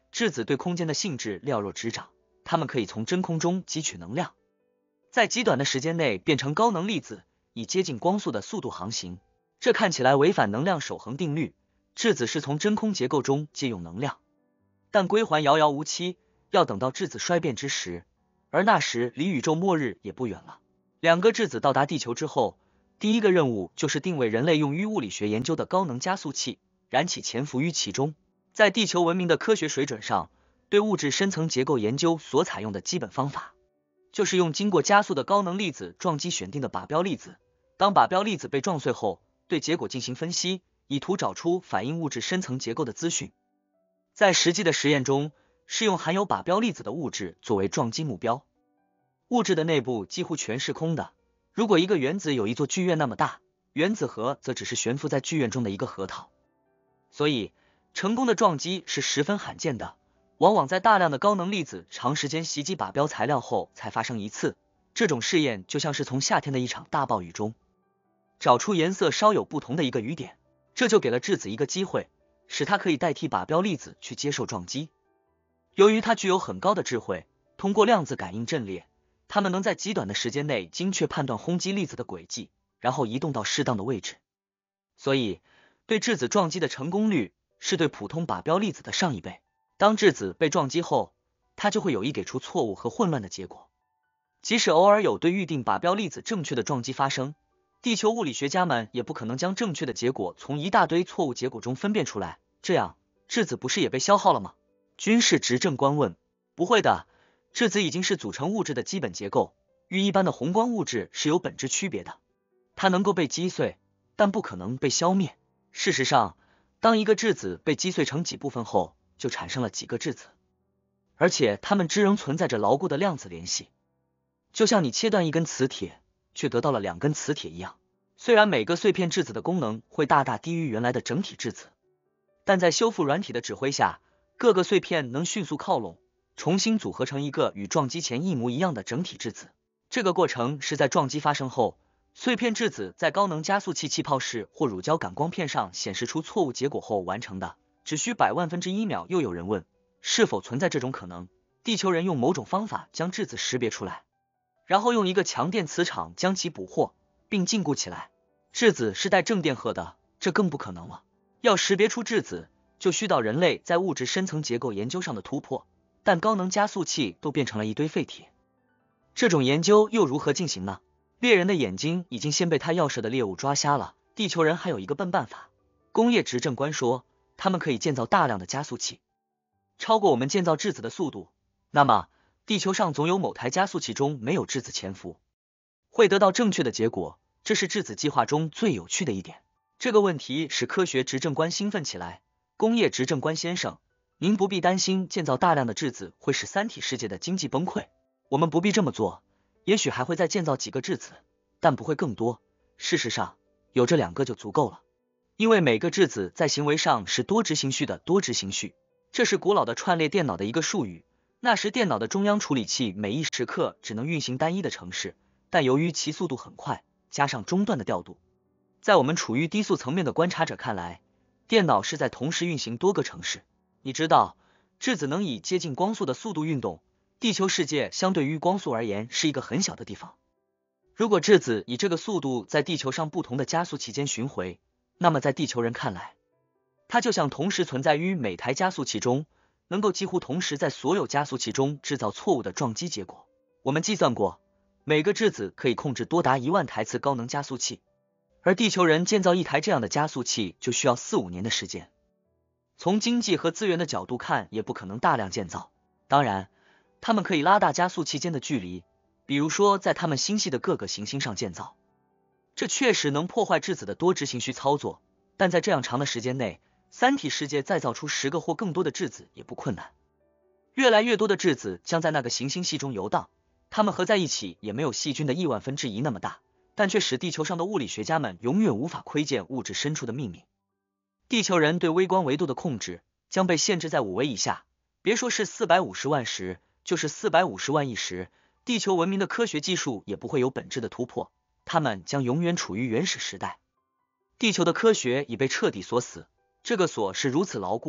质子对空间的性质了若指掌，它们可以从真空中汲取能量，在极短的时间内变成高能粒子，以接近光速的速度航行。这看起来违反能量守恒定律，质子是从真空结构中借用能量，但归还遥遥无期，要等到质子衰变之时，而那时离宇宙末日也不远了。两个质子到达地球之后，第一个任务就是定位人类用于物理学研究的高能加速器，燃起潜伏于其中。在地球文明的科学水准上，对物质深层结构研究所采用的基本方法，就是用经过加速的高能粒子撞击选定的靶标粒子，当靶标粒子被撞碎后，对结果进行分析，以图找出反映物质深层结构的资讯。在实际的实验中，是用含有靶标粒子的物质作为撞击目标。物质的内部几乎全是空的，如果一个原子有一座剧院那么大，原子核则只是悬浮在剧院中的一个核桃。所以成功的撞击是十分罕见的，往往在大量的高能粒子长时间袭击靶标材料后才发生一次。这种试验就像是从夏天的一场大暴雨中找出颜色稍有不同的一个雨点，这就给了质子一个机会，使它可以代替靶标粒子去接受撞击。由于它具有很高的智慧，通过量子感应阵列，它们能在极短的时间内精确判断轰击粒子的轨迹，然后移动到适当的位置。所以对质子撞击的成功率是对普通靶标粒子的上一倍。当质子被撞击后，它就会有意给出错误和混乱的结果。即使偶尔有对预定靶标粒子正确的撞击发生，地球物理学家们也不可能将正确的结果从一大堆错误结果中分辨出来，这样质子不是也被消耗了吗？军事执政官问。不会的，质子已经是组成物质的基本结构，与一般的宏观物质是有本质区别的。它能够被击碎，但不可能被消灭。事实上，当一个质子被击碎成几部分后，就产生了几个质子，而且它们之仍存在着牢固的量子联系，就像你切断一根磁铁，却得到了两根磁铁一样。虽然每个碎片质子的功能会大大低于原来的整体质子，但在修复软体的指挥下，各个碎片能迅速靠拢，重新组合成一个与撞击前一模一样的整体质子。这个过程是在撞击发生后，碎片质子在高能加速器气泡室或乳胶感光片上显示出错误结果后完成的，只需百万分之一秒。又有人问，是否存在这种可能，地球人用某种方法将质子识别出来，然后用一个强电磁场将其捕获并禁锢起来？质子是带正电荷的，这更不可能了。要识别出质子，就需到人类在物质深层结构研究上的突破，但高能加速器都变成了一堆废铁。这种研究又如何进行呢？猎人的眼睛已经先被他要射的猎物抓瞎了，地球人还有一个笨办法。工业执政官说，他们可以建造大量的加速器，超过我们建造质子的速度。那么地球上总有某台加速器中没有质子潜伏，会得到正确的结果，这是质子计划中最有趣的一点。这个问题使科学执政官兴奋起来。工业执政官先生，您不必担心建造大量的质子会使三体世界的经济崩溃，我们不必这么做，也许还会再建造几个质子，但不会更多。事实上，有这两个就足够了，因为每个质子在行为上是多执行序的多执行序，这是古老的串列电脑的一个术语。那时电脑的中央处理器每一时刻只能运行单一的程式，但由于其速度很快，加上中断的调度，在我们处于低速层面的观察者看来，电脑是在同时运行多个程式。你知道，质子能以接近光速的速度运动，地球世界相对于光速而言是一个很小的地方。如果质子以这个速度在地球上不同的加速器间巡回，那么在地球人看来，它就像同时存在于每台加速器中，能够几乎同时在所有加速器中制造错误的撞击结果。我们计算过，每个质子可以控制多达1万台次高能加速器，而地球人建造一台这样的加速器就需要4-5年的时间。从经济和资源的角度看，也不可能大量建造。当然，他们可以拉大加速器间的距离，比如说在他们星系的各个行星上建造。这确实能破坏质子的多执行序操作，但在这样长的时间内，三体世界再造出10个或更多的质子也不困难。越来越多的质子将在那个行星系中游荡，它们合在一起也没有细菌的1/1000那么大，但却使地球上的物理学家们永远无法窥见物质深处的秘密。地球人对微观维度的控制将被限制在5维以下，别说是450万时，就是450万亿时，地球文明的科学技术也不会有本质的突破，它们将永远处于原始时代。地球的科学已被彻底锁死，这个锁是如此牢固，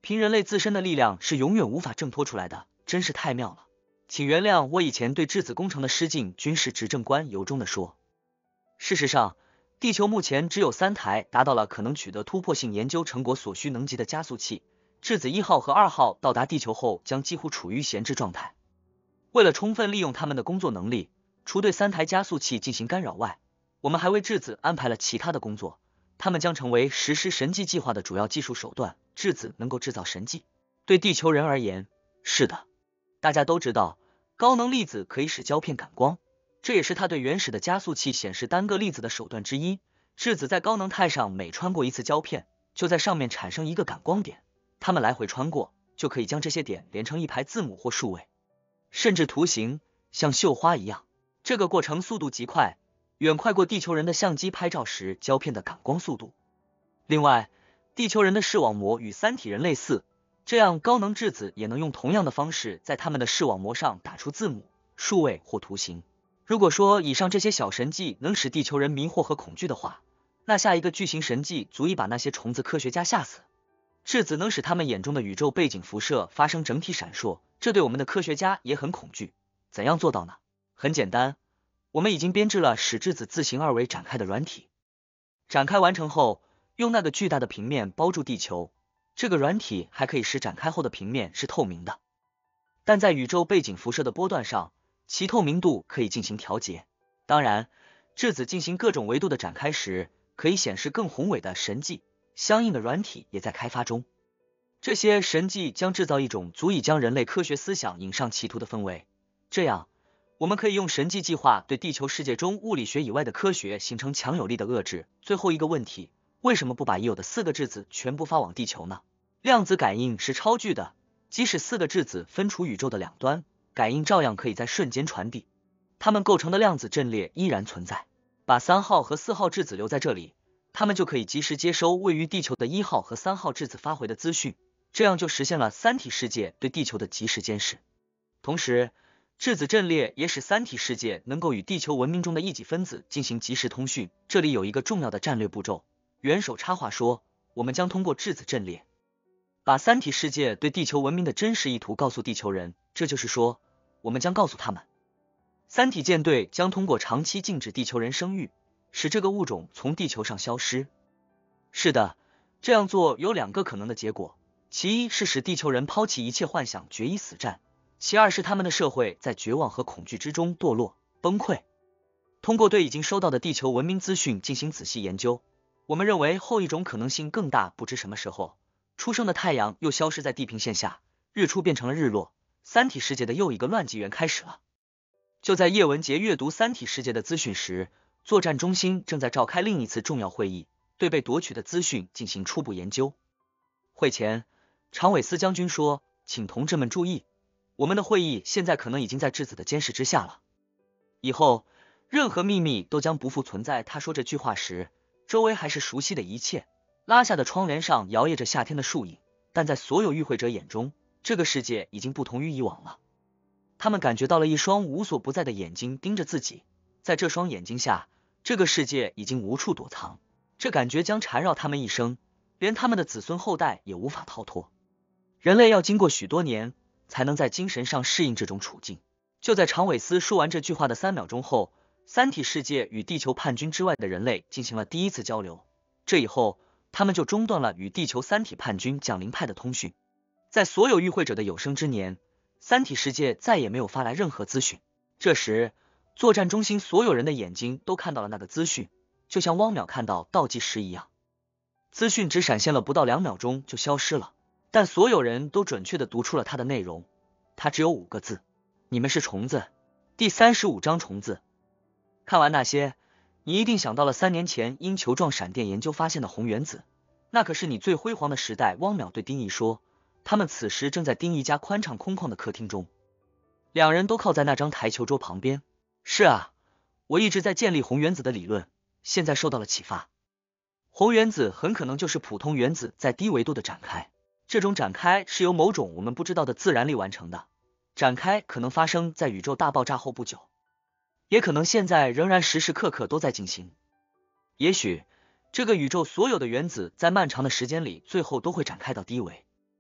凭人类自身的力量是永远无法挣脱出来的，真是太妙了。请原谅我以前对质子工程的失敬，军事执政官由衷地说。事实上，地球目前只有3台达到了可能取得突破性研究成果所需能级的加速器，质子1号和2号到达地球后将几乎处于闲置状态。为了充分利用它们的工作能力，除对3台加速器进行干扰外，我们还为质子安排了其他的工作，它们将成为实施神迹计划的主要技术手段。质子能够制造神迹，对地球人而言，是的。大家都知道，高能粒子可以使胶片感光，这也是它对原始的加速器显示单个粒子的手段之一。质子在高能态上每穿过一次胶片，就在上面产生一个感光点，它们来回穿过，就可以将这些点连成一排字母或数位，甚至图形，像绣花一样。这个过程速度极快，远快过地球人的相机拍照时胶片的感光速度。另外，地球人的视网膜与三体人类似，这样高能质子也能用同样的方式在他们的视网膜上打出字母、数位或图形。如果说以上这些小神迹能使地球人迷惑和恐惧的话，那下一个巨型神迹足以把那些虫子科学家吓死。质子能使他们眼中的宇宙背景辐射发生整体闪烁，这对我们的科学家也很恐惧。怎样做到呢？很简单，我们已经编制了使质子自行二维展开的软体。展开完成后，用那个巨大的平面包住地球。这个软体还可以使展开后的平面是透明的，但在宇宙背景辐射的波段上，其透明度可以进行调节。当然，质子进行各种维度的展开时，可以显示更宏伟的神迹，相应的软体也在开发中。这些神迹将制造一种足以将人类科学思想引上歧途的氛围，这样我们可以用神迹计划对地球世界中物理学以外的科学形成强有力的遏制。最后一个问题，为什么不把已有的4个质子全部发往地球呢？量子感应是超巨的，即使4个质子分处宇宙的两端，感应照样可以在瞬间传递，它们构成的量子阵列依然存在。把3号和4号质子留在这里，它们就可以及时接收位于地球的1号和3号质子发回的资讯，这样就实现了三体世界对地球的即时监视。同时，质子阵列也使三体世界能够与地球文明中的异己分子进行即时通讯。这里有一个重要的战略步骤。元首插话说，我们将通过质子阵列把三体世界对地球文明的真实意图告诉地球人，这就是说，我们将告诉他们，三体舰队将通过长期禁止地球人生育，使这个物种从地球上消失。是的，这样做有2个可能的结果，其一是使地球人抛弃一切幻想，决一死战，其二是他们的社会在绝望和恐惧之中堕落、崩溃。通过对已经收到的地球文明资讯进行仔细研究，我们认为后一种可能性更大。不知什么时候，出生的太阳又消失在地平线下，日出变成了日落，三体世界的又一个乱纪元开始了。就在叶文洁阅读三体世界的资讯时，作战中心正在召开另一次重要会议，对被夺取的资讯进行初步研究。会前，常韦斯将军说，请同志们注意，我们的会议现在可能已经在质子的监视之下了，以后任何秘密都将不复存在。他说这句话时，周围还是熟悉的一切，拉下的窗帘上摇曳着夏天的树影，但在所有与会者眼中，这个世界已经不同于以往了。他们感觉到了一双无所不在的眼睛盯着自己，在这双眼睛下，这个世界已经无处躲藏，这感觉将缠绕他们一生，连他们的子孙后代也无法逃脱。人类要经过许多年，才能在精神上适应这种处境。就在常韦斯说完这句话的3秒钟后，三体世界与地球叛军之外的人类进行了第一次交流，这以后他们就中断了与地球三体叛军降临派的通讯。在所有与会者的有生之年，三体世界再也没有发来任何资讯。这时，作战中心所有人的眼睛都看到了那个资讯，就像汪淼看到倒计时一样。资讯只闪现了不到2秒钟就消失了，但所有人都准确地读出了它的内容。它只有5个字：你们是虫子。第35章虫子。看完那些，你一定想到了3年前因球状闪电研究发现的红原子，那可是你最辉煌的时代。汪淼对丁义说，他们此时正在丁义家宽敞空旷的客厅中，2人都靠在那张台球桌旁边。是啊，我一直在建立红原子的理论，现在受到了启发。红原子很可能就是普通原子在低维度的展开，这种展开是由某种我们不知道的自然力完成的，展开可能发生在宇宙大爆炸后不久，也可能现在仍然时时刻刻都在进行。也许这个宇宙所有的原子在漫长的时间里最后都会展开到低维。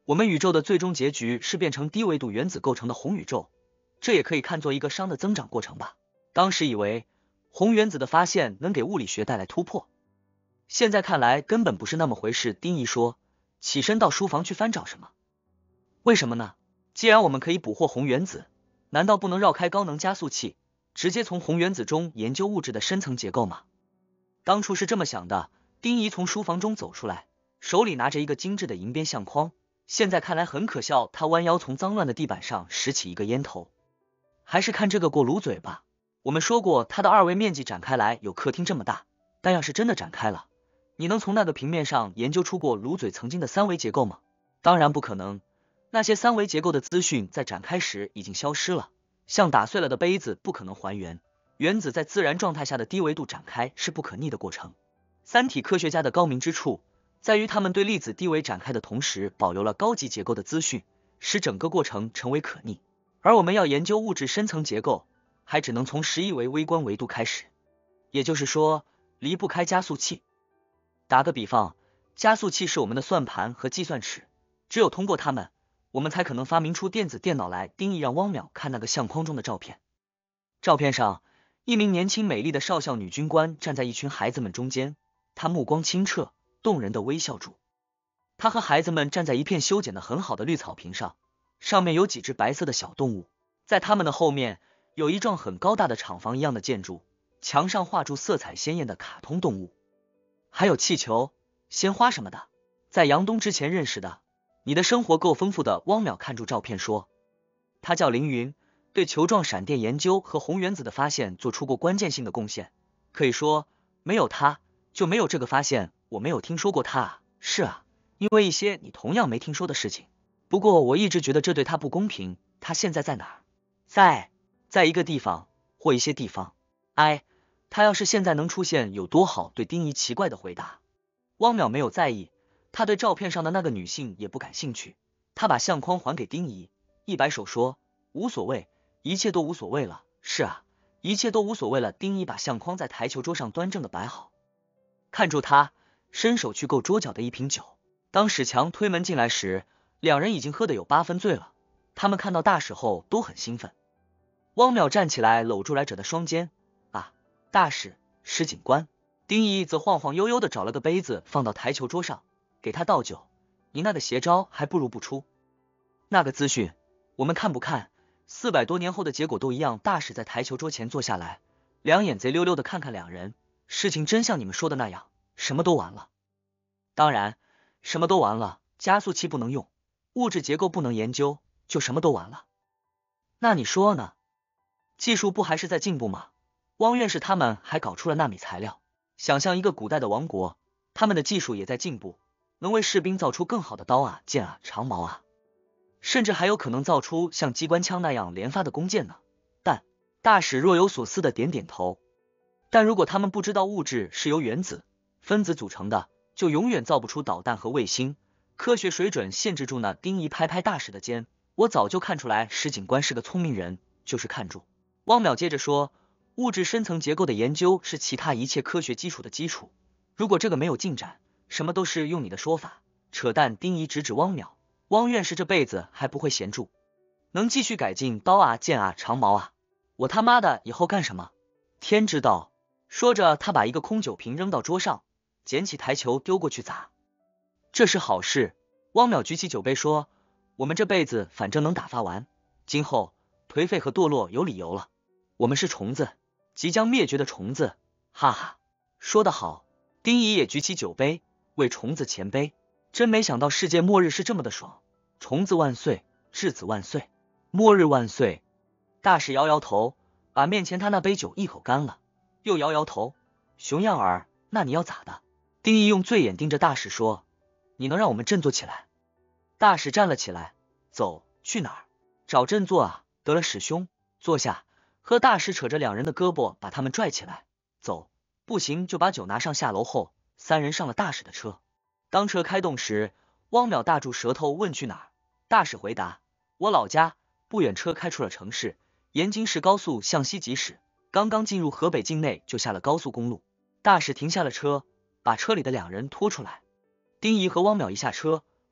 我们宇宙的最终结局是变成低维度原子构成的红宇宙，这也可以看作一个熵的增长过程吧。当时以为红原子的发现能给物理学带来突破，现在看来根本不是那么回事。丁仪说，起身到书房去翻找什么？为什么呢？既然我们可以捕获红原子，难道不能绕开高能加速器，直接从红原子中研究物质的深层结构吗？当初是这么想的。丁仪从书房中走出来，手里拿着一个精致的银边相框，现在看来很可笑。他弯腰从脏乱的地板上拾起一个烟头，还是看这个过炉嘴吧。我们说过它的二维面积展开来有客厅这么大，但要是真的展开了，你能从那个平面上研究出过炉嘴曾经的三维结构吗？当然不可能，那些三维结构的资讯在展开时已经消失了，像打碎了的杯子不可能还原。原子在自然状态下的低维度展开是不可逆的过程。三体科学家的高明之处在于他们对粒子低维展开的同时保留了高级结构的资讯，使整个过程成为可逆。而我们要研究物质深层结构，还只能从11维微观维度开始，也就是说离不开加速器。打个比方，加速器是我们的算盘和计算尺，只有通过它们，我们才可能发明出电子电脑来。丁仪让汪淼看那个相框中的照片，照片上一名年轻美丽的少校女军官站在一群孩子们中间，她目光清澈动人的微笑住。她和孩子们站在一片修剪的很好的绿草坪上，上面有几只白色的小动物。在他们的后面有一幢很高大的厂房一样的建筑，墙上画出色彩鲜艳的卡通动物，还有气球、鲜花什么的。在杨东之前认识的。你的生活够丰富的。汪淼看住照片说，他叫凌云，对球状闪电研究和红原子的发现做出过关键性的贡献，可以说没有他就没有这个发现。我没有听说过他啊。是啊，因为一些你同样没听说的事情。不过我一直觉得这对他不公平。他现在在哪儿？在一个地方或一些地方。他要是现在能出现有多好。对丁仪奇怪的回答，汪淼没有在意，他对照片上的那个女性也不感兴趣。他把相框还给丁仪，一摆手说，无所谓，一切都无所谓了。是啊，一切都无所谓了。丁仪把相框在台球桌上端正的摆好，看住他，伸手去够桌角的一瓶酒。当史强推门进来时，两人已经喝得有8分醉了。他们看到大使后都很兴奋。汪淼站起来搂住来者的双肩，啊，大使，石警官。丁仪则晃晃悠悠的找了个杯子放到台球桌上，给他倒酒。你那个邪招还不如不出。那个资讯我们看不看？400多年后的结果都一样。大使在台球桌前坐下来，两眼贼溜溜的看看两人。事情真像你们说的那样，什么都完了。当然什么都完了，加速器不能用，物质结构不能研究，就什么都完了。那你说呢？技术不还是在进步吗？汪院士他们还搞出了纳米材料。想象一个古代的王国，他们的技术也在进步，能为士兵造出更好的刀啊、剑啊、长矛啊，甚至还有可能造出像机关枪那样连发的弓箭呢。但大使若有所思的点点头。但如果他们不知道物质是由原子、分子组成的，就永远造不出导弹和卫星。科学水准限制住呢。丁仪拍拍大使的肩，我早就看出来石警官是个聪明人，就是看住。汪淼接着说，物质深层结构的研究是其他一切科学基础的基础，如果这个没有进展，什么都是用你的说法扯淡。丁仪指指汪淼，汪院士这辈子还不会闲住，能继续改进刀啊、剑啊、长矛啊，我他妈的以后干什么？天知道。说着他把一个空酒瓶扔到桌上，捡起台球丢过去砸。这是好事。汪淼举起酒杯说，我们这辈子反正能打发完，今后颓废和堕落有理由了。我们是虫子，即将灭绝的虫子，哈哈。说得好。丁仪也举起酒杯，为虫子乾杯。真没想到世界末日是这么的爽。虫子万岁，质子万岁，末日万岁。大使摇摇头，把面前他那杯酒一口干了，又摇摇头，熊样儿，那你要咋的？丁仪用醉眼盯着大使说，你能让我们振作起来？大使站了起来，走，去哪儿？找振作啊。得了，使兄，坐下。和大使扯着两人的胳膊把他们拽起来，走，不行就把酒拿上。下楼后，三人上了大使的车。当车开动时，汪淼大住舌头问去哪儿？大使回答，我老家。不远车开出了城市，沿京市高速向西疾驶，刚刚进入河北境内就下了高速公路。大使停下了车，把车里的两人拖出来。丁仪和汪淼一下车，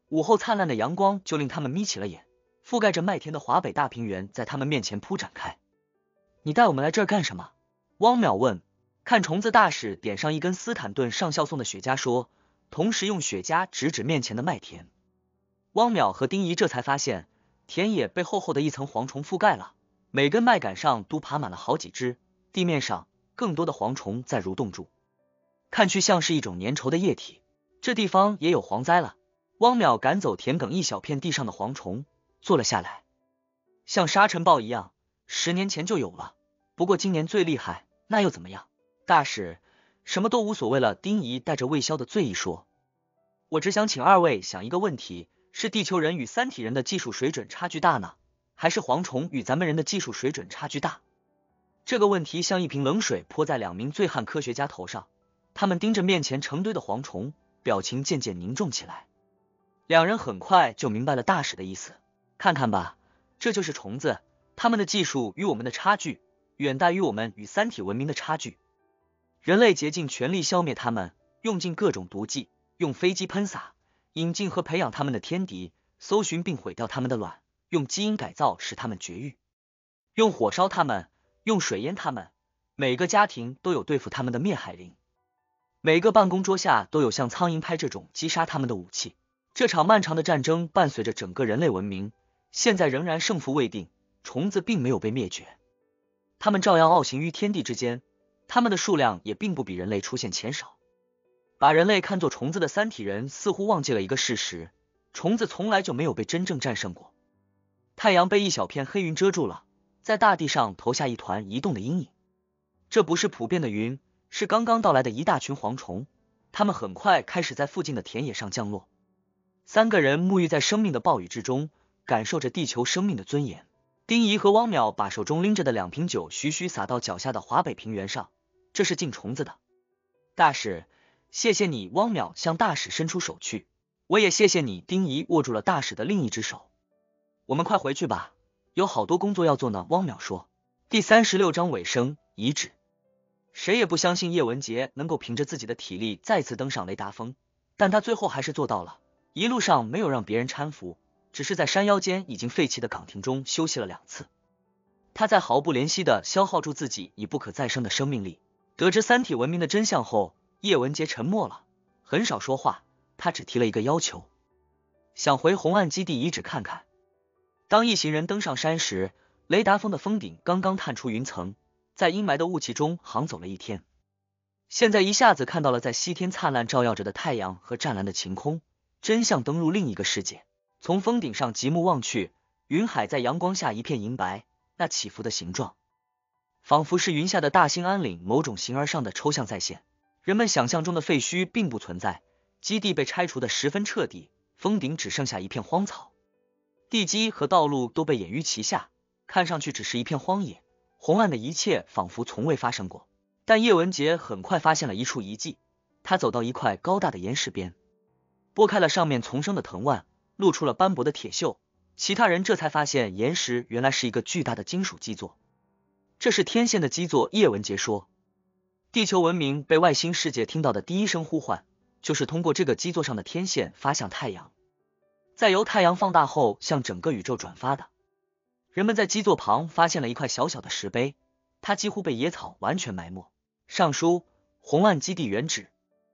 午后灿烂的阳光就令他们眯起了眼，覆盖着麦田的华北大平原在他们面前铺展开。你带我们来这儿干什么？汪淼问。看虫子大使点上一根斯坦顿上校送的雪茄说，同时用雪茄指指面前的麦田。汪淼和丁仪这才发现，田野被厚厚的一层蝗虫覆盖了，每根麦秆上都爬满了好几只，地面上更多的蝗虫在蠕动住，看去像是一种粘稠的液体。这地方也有蝗灾了。汪淼赶走田埂一小片地上的蝗虫，坐了下来。像沙尘暴一样，10年前就有了，不过今年最厉害，那又怎么样？大使，什么都无所谓了。丁仪带着未消的醉意说，我只想请二位想一个问题，是地球人与三体人的技术水准差距大呢，还是蝗虫与咱们人的技术水准差距大？这个问题像一瓶冷水泼在2名醉汉科学家头上，他们盯着面前成堆的蝗虫，表情渐渐凝重起来。两人很快就明白了大使的意思，看看吧，这就是虫子，他们的技术与我们的差距远大于我们与三体文明的差距。人类竭尽全力消灭他们，用尽各种毒剂，用飞机喷洒，引进和培养他们的天敌，搜寻并毁掉他们的卵，用基因改造使他们绝育，用火烧他们，用水淹他们。每个家庭都有对付他们的灭害灵，每个办公桌下都有像苍蝇拍这种击杀他们的武器。这场漫长的战争伴随着整个人类文明，现在仍然胜负未定，虫子并没有被灭绝，他们照样傲行于天地之间，他们的数量也并不比人类出现钱少。把人类看作虫子的三体人似乎忘记了一个事实，虫子从来就没有被真正战胜过。太阳被一小片黑云遮住了，在大地上投下一团移动的阴影。这不是普遍的云，是刚刚到来的一大群蝗虫，它们很快开始在附近的田野上降落。3个人沐浴在生命的暴雨之中，感受着地球生命的尊严。丁仪和汪淼把手中拎着的2瓶酒徐徐洒到脚下的华北平原上，这是敬虫子的。大使，谢谢你。汪淼向大使伸出手去。我也谢谢你。丁仪握住了大使的另一只手。我们快回去吧，有好多工作要做呢。汪淼说。第36章尾声，遗址。谁也不相信叶文洁能够凭着自己的体力再次登上雷达峰，但他最后还是做到了。一路上没有让别人搀扶，只是在山腰间已经废弃的岗亭中休息了2次。他在毫不怜惜地消耗住自己已不可再生的生命力。得知三体文明的真相后，叶文洁沉默了，很少说话。他只提了一个要求，想回红岸基地遗址看看。当一行人登上山时，雷达峰的峰顶刚刚探出云层，在阴霾的雾气中航走了一天，现在一下子看到了在西天灿烂照耀着的太阳和湛蓝的晴空，真像登入另一个世界。从峰顶上极目望去，云海在阳光下一片银白，那起伏的形状仿佛是云下的大兴安岭某种形而上的抽象再现。人们想象中的废墟并不存在，基地被拆除的十分彻底，峰顶只剩下一片荒草，地基和道路都被掩于其下，看上去只是一片荒野。红岸的一切仿佛从未发生过。但叶文洁很快发现了一处遗迹，他走到一块高大的岩石边，拨开了上面丛生的藤蔓，露出了斑驳的铁锈。其他人这才发现岩石原来是一个巨大的金属基座，这是天线的基座。叶文洁说，地球文明被外星世界听到的第一声呼唤，就是通过这个基座上的天线发向太阳，再由太阳放大后向整个宇宙转发的。人们在基座旁发现了一块小小的石碑，它几乎被野草完全埋没，上书红岸基地原址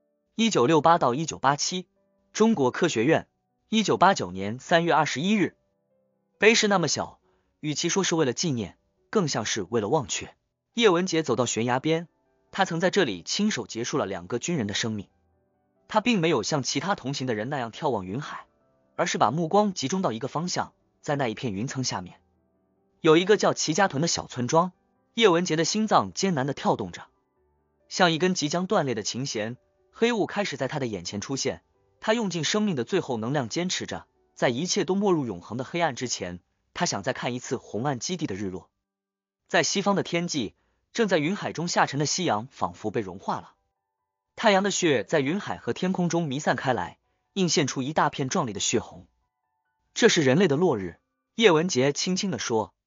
1968到1987，中国科学院1989年3月21日。碑是那么小，与其说是为了纪念，更像是为了忘却。叶文洁走到悬崖边，他曾在这里亲手结束了2个军人的生命。他并没有像其他同行的人那样眺望云海，而是把目光集中到一个方向，在那一片云层下面有一个叫齐家屯的小村庄。叶文洁的心脏艰难地跳动着，像一根即将断裂的琴弦，黑雾开始在他的眼前出现。他用尽生命的最后能量坚持着，在一切都没入永恒的黑暗之前，他想再看一次红岸基地的日落。在西方的天际，正在云海中下沉的夕阳仿佛被融化了，太阳的血在云海和天空中弥散开来，映现出一大片壮丽的血红。这是人类的落日，叶文洁轻轻地说。